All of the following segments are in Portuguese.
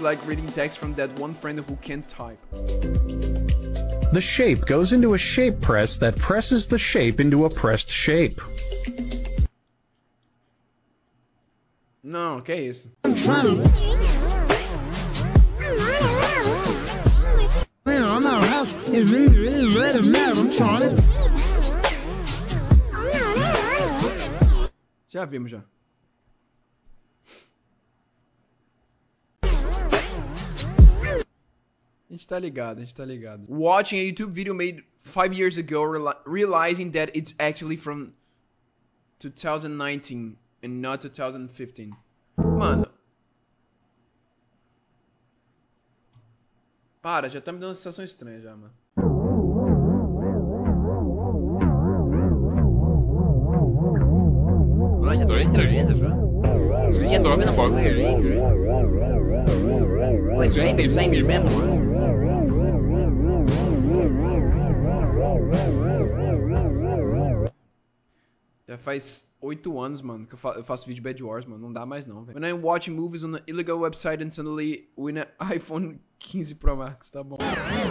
like reading text from that one friend who can't type. The shape goes into a shape press that presses the shape into a pressed shape. Não, que é isso? Já vimos já. A gente tá ligado, a gente tá ligado. Watching a YouTube video made 5 years ago, realizing that it's actually from 2019 and not 2015. Mano. Para, já tá me dando uma sensação estranha já, mano. Já tô estranheza já. Já tô vendo bagulho aí, cara. Pô, isso aí é pensar em mim mesmo, mano. Já faz 8 anos, mano, que eu faço vídeo Bad Wars, mano. Não dá mais não, velho. When I'm watching movies on an illegal website and suddenly win an iPhone 15 Pro Max, tá bom.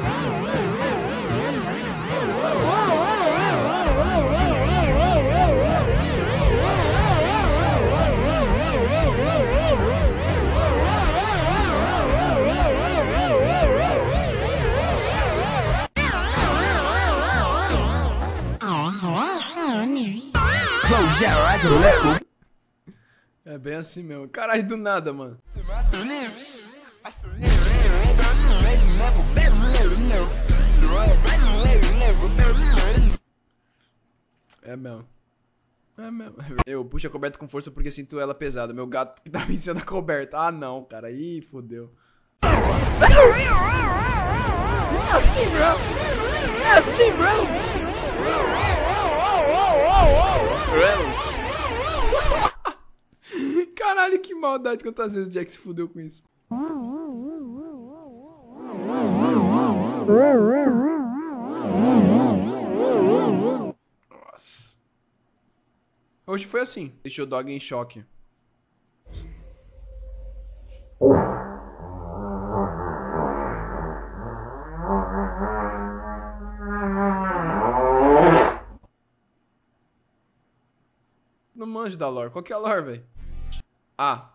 É bem assim mesmo. Caralho, do nada, mano. É mesmo. É mesmo. Eu puxo a coberta com força porque sinto ela pesada. Meu gato que tava em cima da coberta. Ah, não, cara. Ih, fodeu. É assim, bro. É assim, bro. Caralho, que maldade. Quantas vezes o Jack se fudeu com isso? Nossa. Hoje foi assim. Deixou o dog em choque. Não manjo da lore. Qual que é a lore, velho? Ah.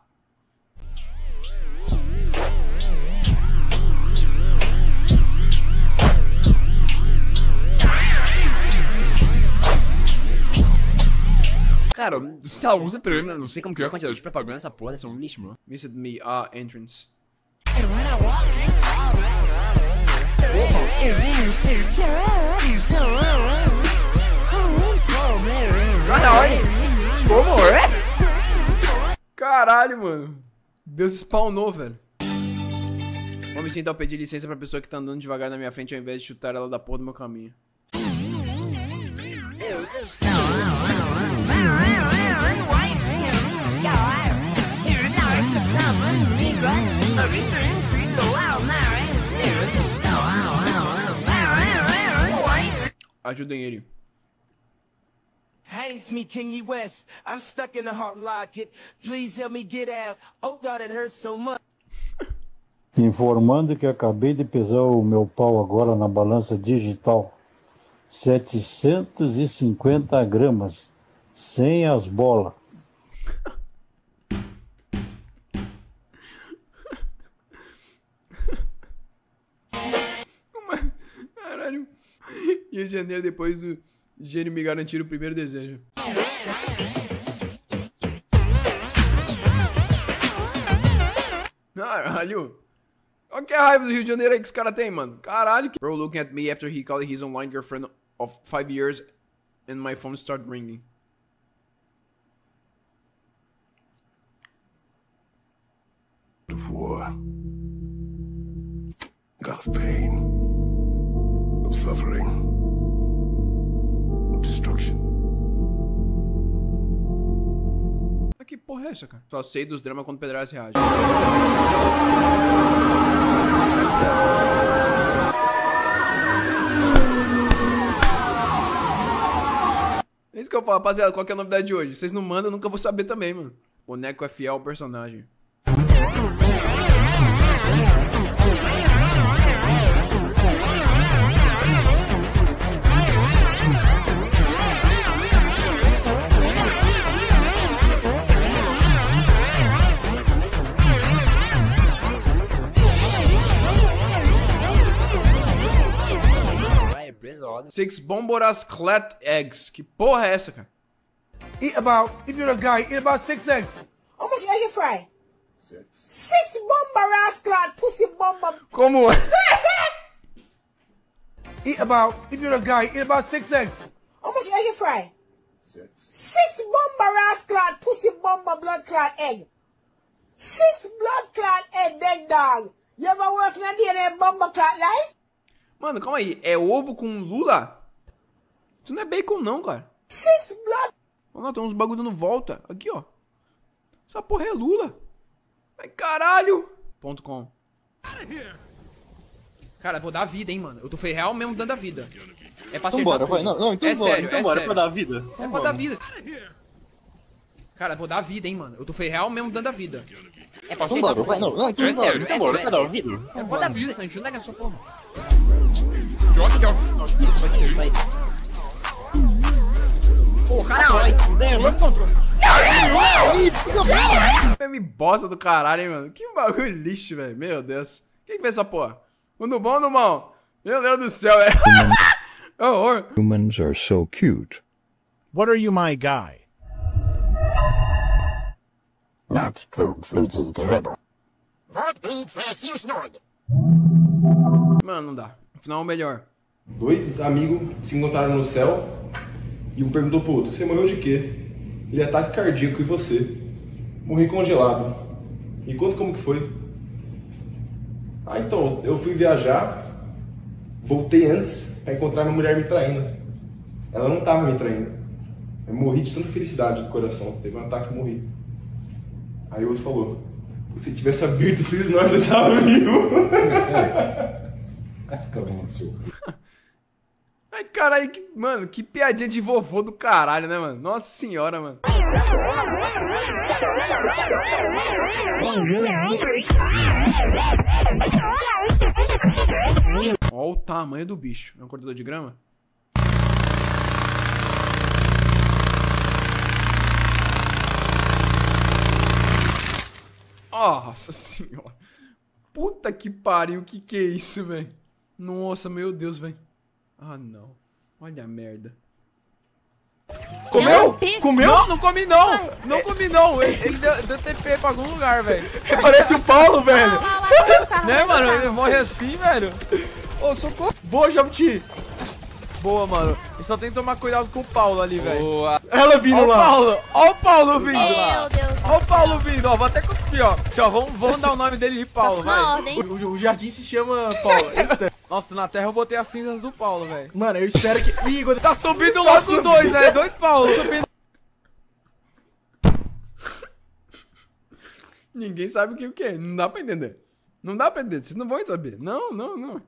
Cara, se ela usa programa, não sei como criar a quantidade de propaganda essa porra, deve ser um lixo, mano. Missed me. Ah, entrance. Caralho! Como é? Caralho, mano. Deus spawnou, velho. Vou me sentar a pedir licença pra pessoa que tá andando devagar na minha frente ao invés de chutar ela da porra do meu caminho. Ajudem ele. Hey, it's me, Kingy West. I'm stuck in the heart locket. Please help me get out. Oh God, it hurts so much. Informando que acabei de pesar o meu pau agora na balança digital. 750 gramas. Sem as bolas. Caralho. Rio de Janeiro depois do gênio me garantir o primeiro desejo. Caralho. Olha que raiva do Rio de Janeiro aí que os caras têm, mano. Caralho. Bro looking at me after he called his online girlfriend of 5 years and my phone started ringing. Of war. Of pain. Of suffering. Of destruction. Que porra é essa, cara? Só sei dos dramas quando o Pedraz reage. É isso que eu falo, rapaziada. Qual que é a novidade de hoje? Vocês não mandam, eu nunca vou saber também, mano. O boneco é fiel ao personagem. pesado. 6 Bomboras Clat Eggs. Que porra é essa, cara? Eat about, if you're a guy, eat about 6 eggs. How much egg you fry? 6 bomber rascal pussy bomber. Como? Eat about, if you're a guy, eat about 6 eggs. How much egg you fry? 6 bomber rascal pussy bomber blood clot egg. 6 blood clot egg, dead dog. You ever work in a DNA bomber clot life? Mano, calma aí. É ovo com lula? Isso não é bacon não, cara. 6 blood. Olha lá, tem uns bagulho no volta. Aqui, ó. Essa porra é lula. Ai, caralho. .com. Cara, vou dar vida, hein, mano. Eu tô real mesmo dando a vida. É pra acertar tudo. Vai. Não, então é bora, sério, então é bora, sério. é pra dar vida. É pra dar vida. Cara, vou dar vida, hein, mano. Eu tô real mesmo dando a vida. É pra Então acertar bora, vai. tudo. Não, então É bora, sério, então é bora, é sério. pra dar vida. É pra dar vida, senão a gente não vai ganhar essa porra. Joga aqui, ó. Pô, caralho. Me bosta do caralho, hein, mano. Que bagulho lixo, velho. Meu Deus. Quem que fez essa porra? O Nubão ou o Nubão? Meu Deus do céu, velho. É horror. Humans are so cute. What are you, my guy? Not completely terrible. Not be fast, snort. Mano, não dá. No final é o melhor. 2 amigos se encontraram no céu e um perguntou pro outro: você morreu de quê? Ele: ataque cardíaco. E você? Morri congelado. E conta como que foi. Ah, então, eu fui viajar, voltei antes pra encontrar minha mulher me traindo. Ela não tava me traindo. Eu morri de tanta felicidade do coração. Teve um ataque e morri. Aí o outro falou: se tivesse aberto o Feliz Norte, eu tava vivo. Ai, caralho, mano, que piadinha de vovô do caralho, né, mano? Nossa senhora, mano. Olha o tamanho do bicho. É um cortador de grama? Nossa senhora. Puta que pariu, que é isso, velho? Nossa, meu Deus, velho. Ah, não. Olha a merda. Comeu? Comeu? Não, não comi não. Não comi não. Ele deu TP pra algum lugar, velho. Parece o Paulo, velho. Né, mano? Ele morre assim, velho. Ô, socorro. Boa, Jabuti. Boa, mano. E só tem que tomar cuidado com o Paulo ali, velho. Boa. Ela vindo lá. Ó o Paulo vindo. Meu Deus. Ó o Paulo vindo, ó. Vou até cuspir, ó. Tchau, vamos dar o nome dele de Paulo, vai. O jardim se chama Paulo. Nossa, na terra eu botei as cinzas do Paulo, velho. Mano, eu espero que... Ih, Igor, tá subindo logo 2, né? 2 Paulo. Ninguém sabe o que é. Não dá pra entender. Não dá pra entender. Vocês não vão saber. Não, não, não.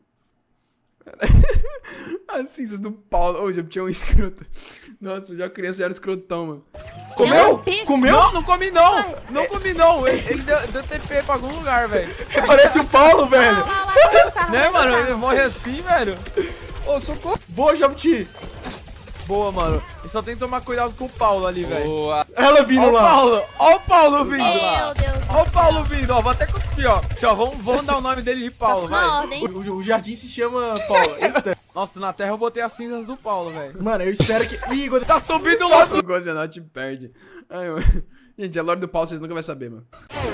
As cinzas do Paulo. Ô, já tinha um escroto. Nossa, já criança já era escrotão, mano. Comeu? Comeu? Não, não comi não. Não comi não. Ele deu TP pra algum lugar, velho. Parece o Paulo, velho. Né, mano? Ele morre assim, velho. Ô, socorro. Boa, Jabuti. Boa, mano. E só tem que tomar cuidado com o Paulo ali, velho. Boa. Ela vindo lá. Ó o Paulo vindo. Meu Deus. Ó o Paulo vindo, ó. Vou até cuspir, ó. Tchau, vamos dar o nome dele de Paulo, vai. O jardim se chama Paulo. Nossa, na terra eu botei as cinzas do Paulo, velho. Mano, eu espero que... Ih, Igor, tá subindo logo. O Goldenot perde. Ai, mano. Gente, a lore do Paulo vocês nunca vão saber, mano.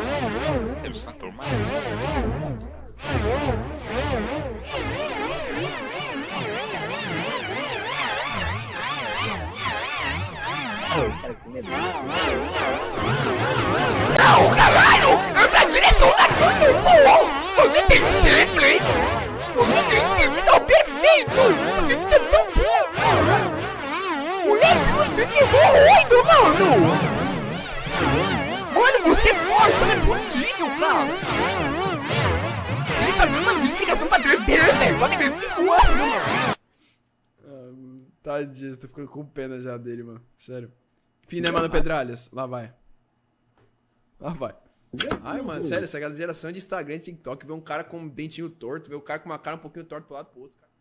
Não, caralho! Anda a direção da coisa, pô! Você tem simples! Você tem simples, tá perfeito! Você tá tão bom, cara! Moleque, você que evoluindo, mano! Mano, você é forte, não é possível, cara! Ele tá dando uma explicação pra DD, velho! Pra DD se voando, mano! Tadinho, tô ficando com pena já dele, mano. Sério. Fim, né, mano, Pedralhas? Lá vai. Lá vai. Ai, mano, sério, essa geração de Instagram e TikTok vê um cara com um dentinho torto, vê um cara com uma cara um pouquinho torta pro lado e pro outro, cara.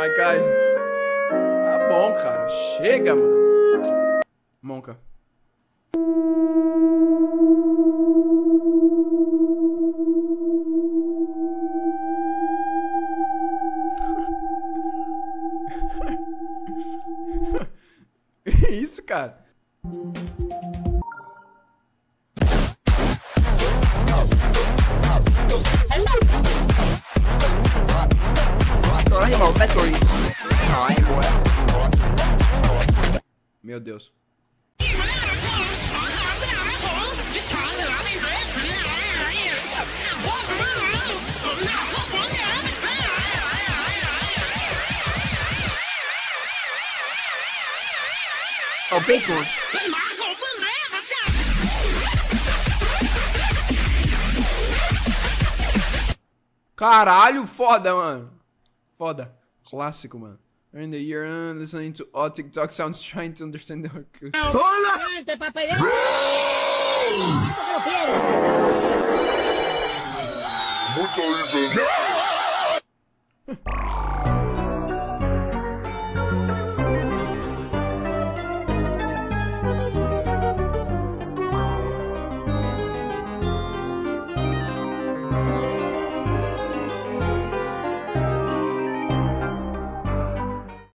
Ai, cai. Tá bom, cara. Chega, mano. Monca. Que isso, cara? Ai, irmão, tá com isso. Ai, boa. Meu Deus. Ó, o beisebol. Caralho, foda, mano. Foda. Clássico, mano. Earn the year listening to all TikTok sounds trying to understand the Orkut. Mucho